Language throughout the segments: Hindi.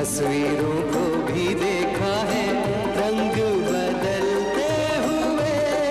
तस्वीरों को भी देखा है रंग बदलते हुए।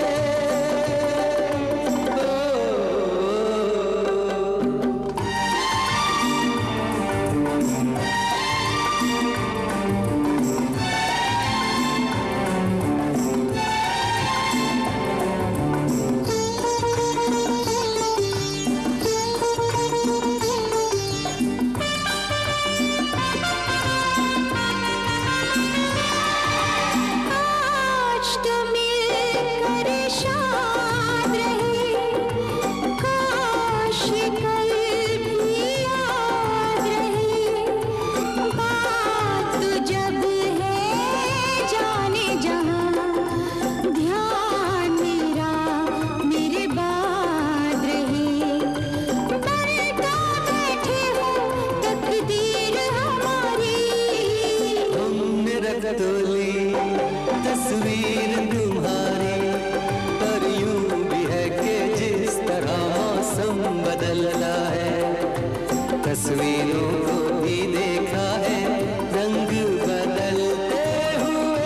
तस्वीर तुम्हारी पर यूं भी है कि जिस तरह मौसम बदलता है, तस्वीरों को भी देखा है रंग बदलते हुए।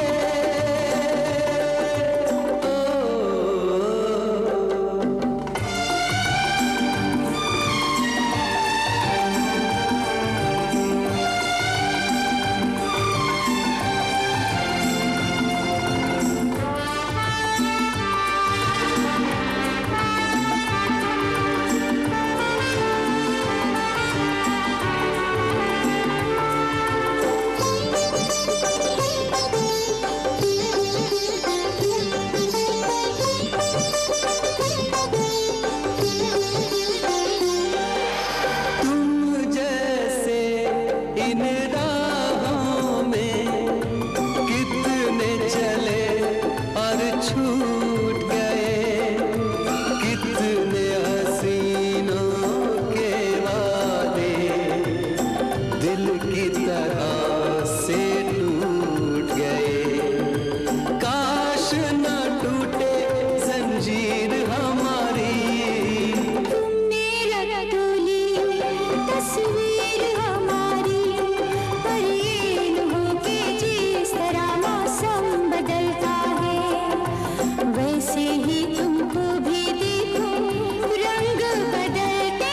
इन राहों में कितने चले और छूट गए, कितने हसीनों के वादे दिल की तरह से टूट गए। काश न टूटे जंजीर हमारी, तुमने रख ली तस्वीर हमारी, पर ये न हो कि जिस तरह मौसम बदलता है, वैसे ही तुमको भी देखो रंग बदलते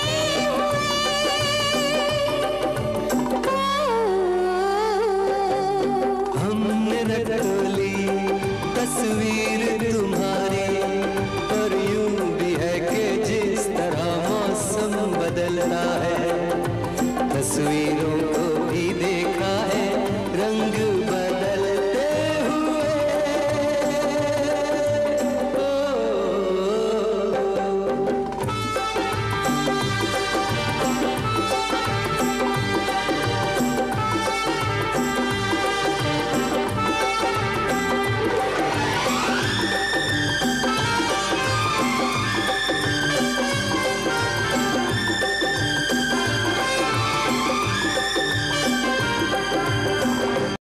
हुए। हमने रख ली तस्वीर तुम्हारी, पर यूं भी है कि जिस तरह मौसम बदलता है, तस्वीरों को